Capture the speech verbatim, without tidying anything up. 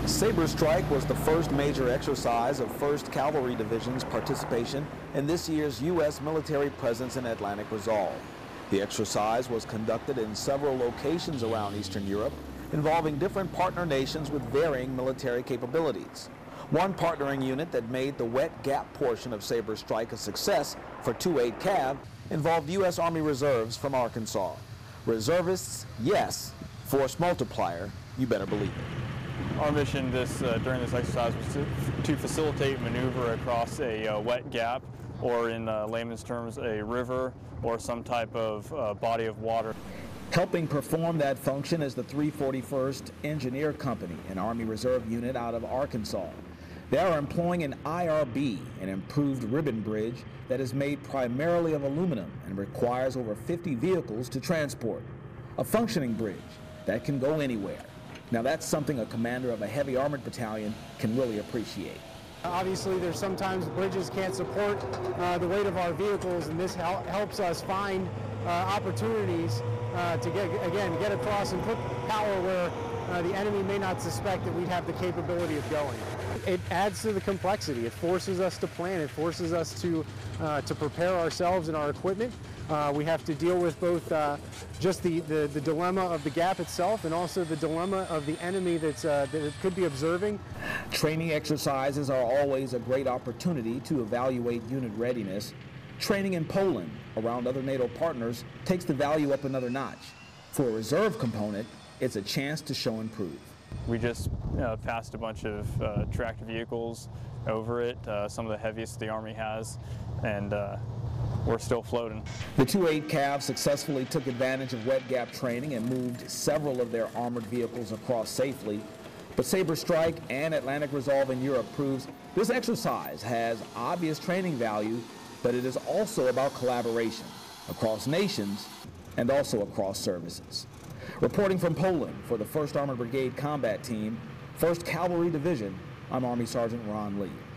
Saber Strike was the first major exercise of first Cavalry Division's participation in this year's U S military presence in Atlantic Resolve. The exercise was conducted in several locations around Eastern Europe, involving different partner nations with varying military capabilities. One partnering unit that made the wet gap portion of Saber Strike a success for two eight Cav involved U S Army Reserves from Arkansas. Reservists, yes. Force multiplier, you better believe it. Our mission this, uh, during this exercise was to, to facilitate maneuver across a uh, wet gap, or in uh, layman's terms, a river or some type of uh, body of water. Helping perform that function is the three forty-first Engineer Company, an Army Reserve unit out of Arkansas. They are employing an I R B, an improved ribbon bridge that is made primarily of aluminum and requires over fifty vehicles to transport. A functioning bridge that can go anywhere. Now that's something a commander of a heavy armored battalion can really appreciate. Obviously, there's sometimes bridges can't support uh, the weight of our vehicles, and this hel helps us find uh, opportunities uh, to get, again, get across and put power where uh, the enemy may not suspect that we'd have the capability of going. It adds to the complexity. It forces us to plan. It forces us to uh, to prepare ourselves and our equipment. Uh, we have to deal with both uh, just the, the, the dilemma of the gap itself and also the dilemma of the enemy that's, uh, that it could be observing. Training exercises are always a great opportunity to evaluate unit readiness. Training in Poland around other NATO partners takes the value up another notch. For a reserve component, it's a chance to show and prove. We just uh, passed a bunch of uh, tracked vehicles over it, uh, some of the heaviest the Army has, and uh, we're still floating. The two eight Cav successfully took advantage of wet gap training and moved several of their armored vehicles across safely. But Saber Strike and Atlantic Resolve in Europe proves this exercise has obvious training value, but it is also about collaboration across nations and also across services. Reporting from Poland for the first Armored Brigade Combat Team, first Cavalry Division, I'm Army Sergeant Ron Lee.